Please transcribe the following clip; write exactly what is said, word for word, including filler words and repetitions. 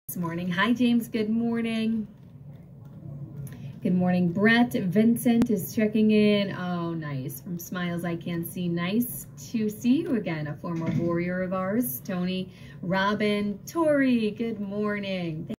This morning. Hi, James. Good morning. Good morning. Brett Vincent is checking in. Oh, nice. From Smiles I Can't See. Nice to see you again. A former warrior of ours. Tony, Robin, Tori. Good morning.